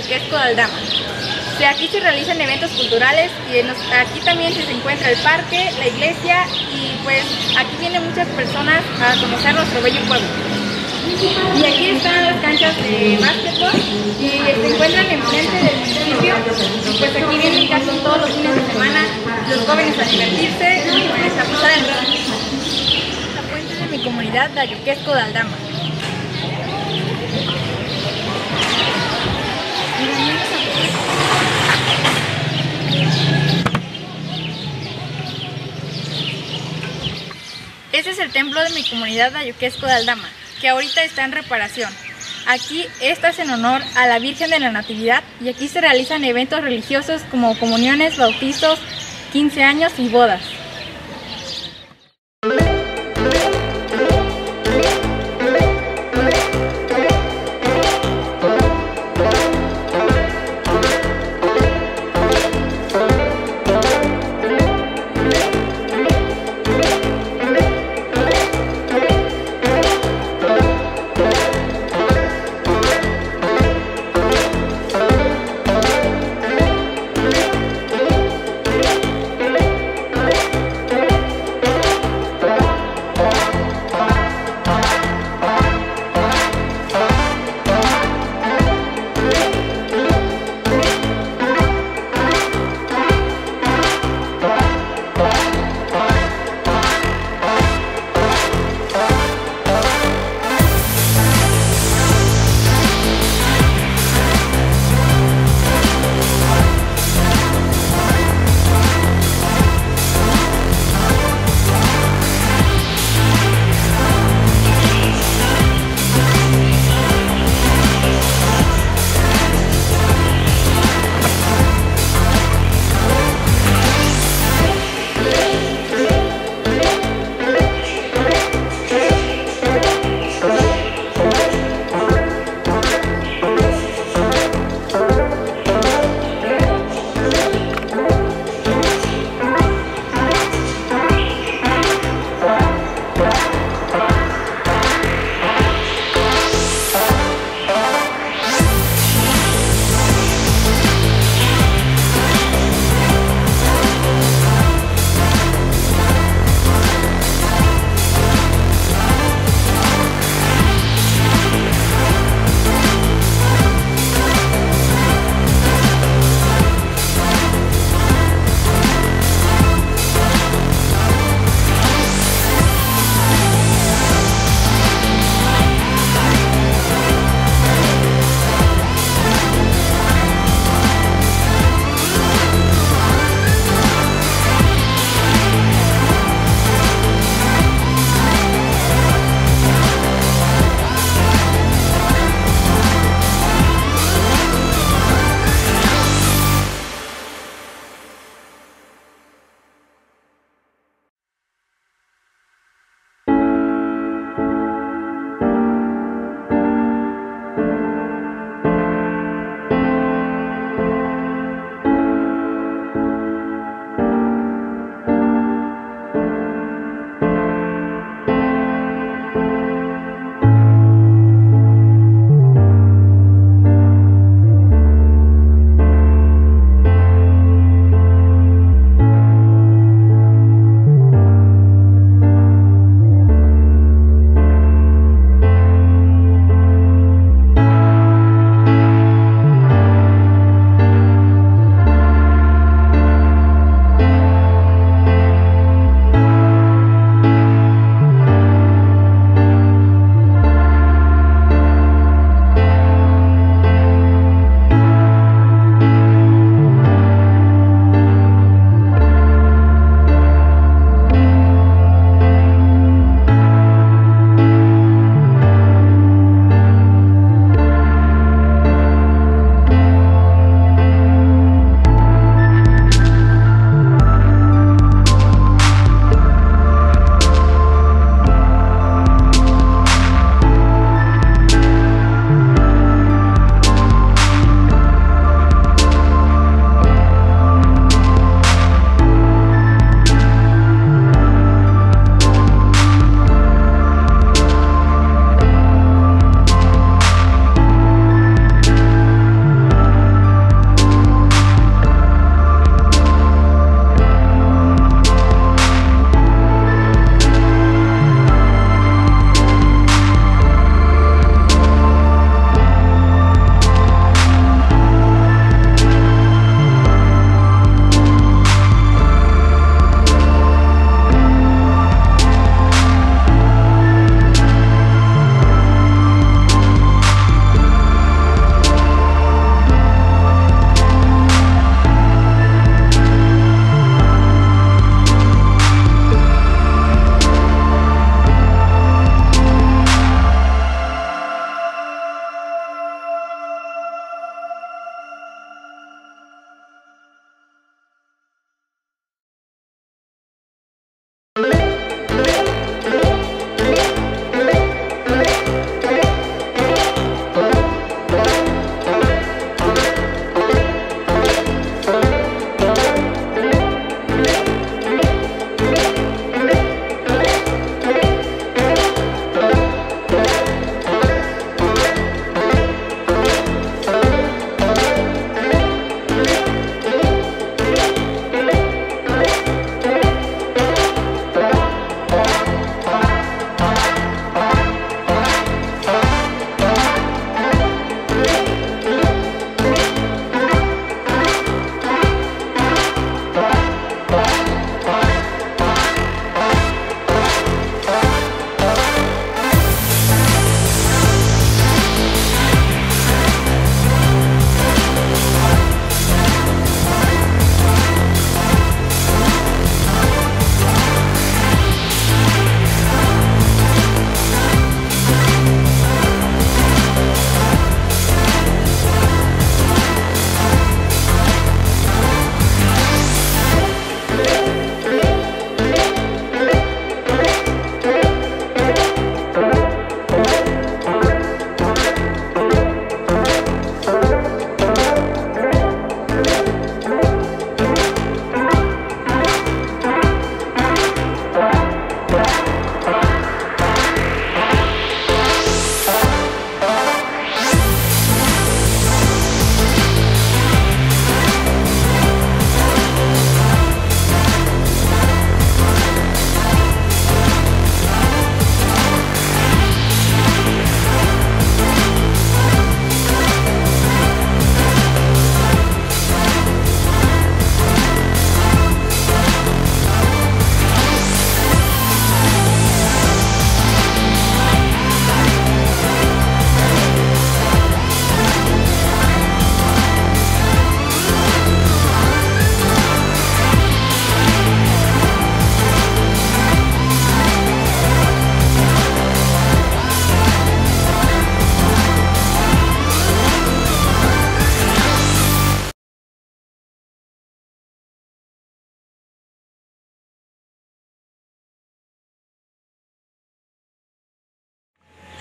Ayuquesco de Aldama. Aquí se realizan eventos culturales y aquí también se encuentra el parque, la iglesia y pues aquí vienen muchas personas a conocer nuestro bello pueblo. Y aquí están las canchas de básquetbol y se encuentran enfrente del municipio. Pues aquí vienen casi todos los fines de semana los jóvenes a divertirse y pues a pasar el rato. La fuente de mi comunidad de Ayuquesco de Aldama. Este es el templo de mi comunidad de Ayuquesco de Aldama, que ahorita está en reparación. Aquí esta es en honor a la Virgen de la Natividad y aquí se realizan eventos religiosos como comuniones, bautizos, 15 años y bodas.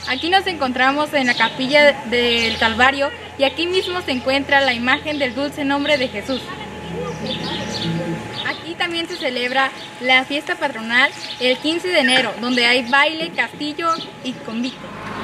Aquí nos encontramos en la capilla del Calvario y aquí mismo se encuentra la imagen del dulce nombre de Jesús. Aquí también se celebra la fiesta patronal el 15 de enero, donde hay baile, castillo y convite.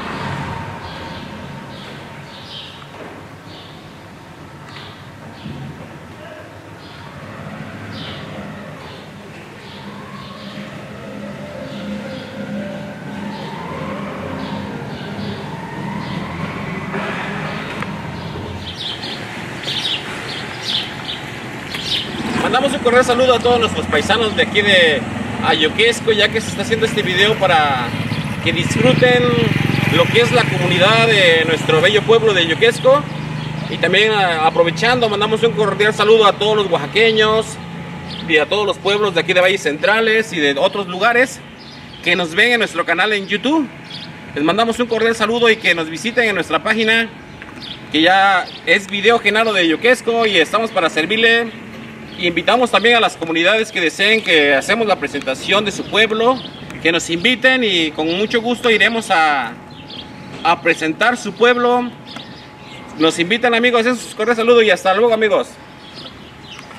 Mandamos un cordial saludo a todos nuestros paisanos de aquí de Ayoquesco, ya que se está haciendo este video para que disfruten lo que es la comunidad de nuestro bello pueblo de Ayoquesco. Y también aprovechando, mandamos un cordial saludo a todos los oaxaqueños y a todos los pueblos de aquí de Valles Centrales y de otros lugares que nos ven en nuestro canal en YouTube. Les mandamos un cordial saludo y que nos visiten en nuestra página, que ya es Video Genaro de Ayoquesco, y estamos para servirle. Y invitamos también a las comunidades que deseen que hacemos la presentación de su pueblo, que nos inviten y con mucho gusto iremos a presentar su pueblo. Nos invitan, amigos, es un cordial saludo y hasta luego, amigos.